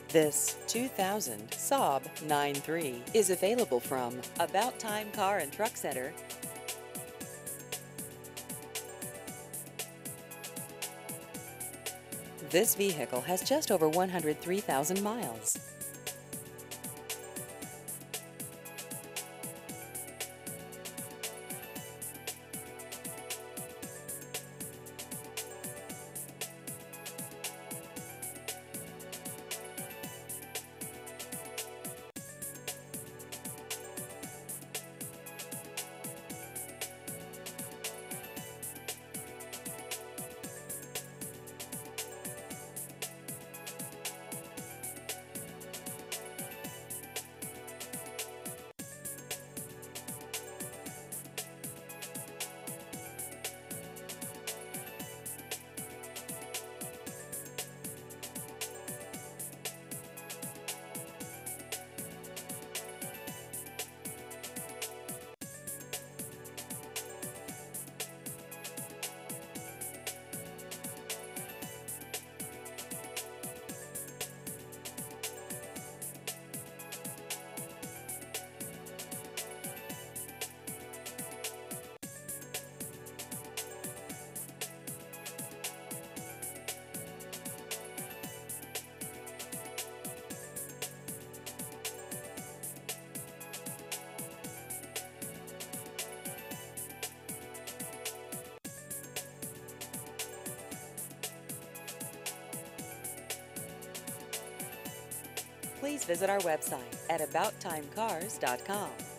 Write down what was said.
This 2000 Saab 9-3 is available from About Time Car and Truck Center. This vehicle has just over 103,000 miles. Please visit our website at abouttimecars.com.